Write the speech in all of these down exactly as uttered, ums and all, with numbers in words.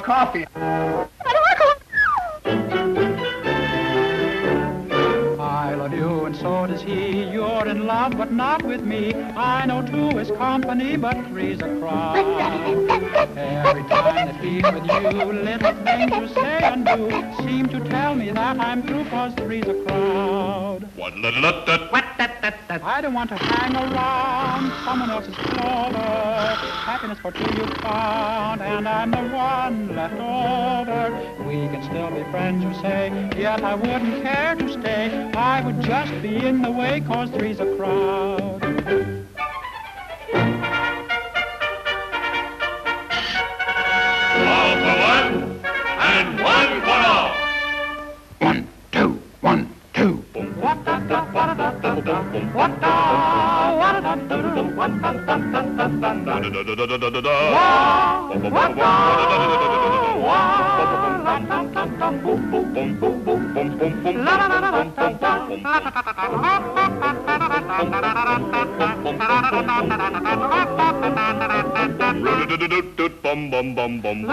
coffee. I love you and so does he. You're in love but not with me. I know two is company but three's a crowd. Every time that he's with you, little things you say and do seem to tell me that I'm through, cause three's a crowd. I don't want to hang around someone else's clover. Happiness for two you found, and I'm the one left over. We can still be friends, you say, yet I wouldn't care to stay. I would just be in the way, cause three's a crowd. All for one, and one for all. One, two, one, two. Bum bum bum bum.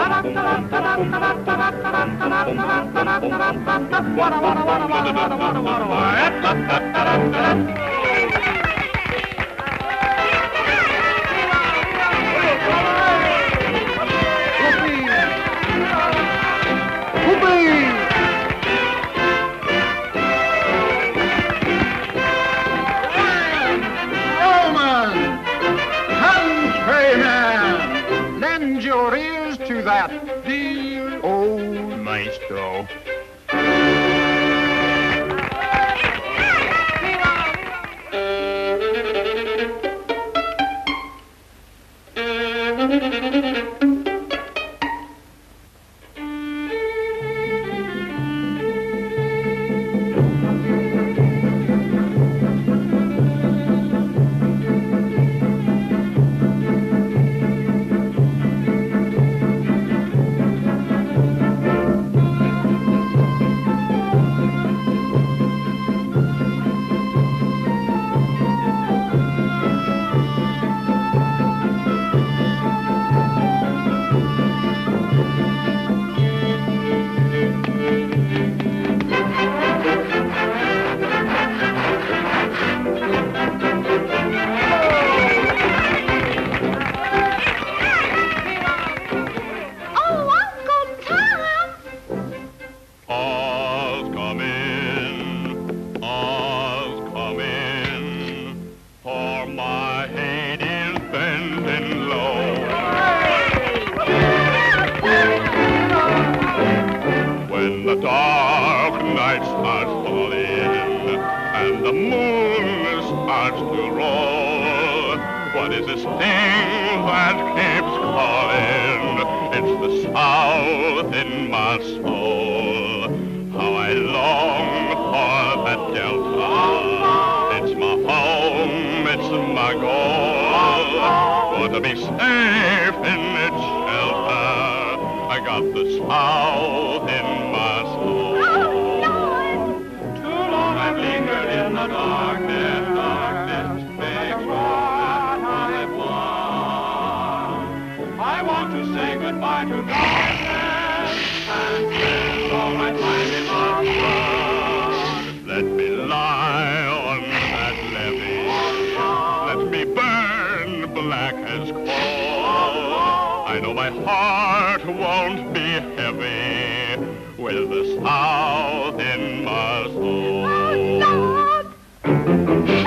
Lend your ears to that dear old maestro. The dark night starts falling and the moon starts to roll. What is this thing that keeps calling? It's the south in my soul. How I long for that delta. It's my home, it's my goal. For to be safe in its shelter, I got the south in my soul. Too long I've lingered in the darkness, darkness makes what I've won. I want to say goodbye to darkness and spend all my time in the sun. Let me lie on that levee, let me burn black as coal. I know my heart won't be heavy with the south in my soul. Oh, Lord.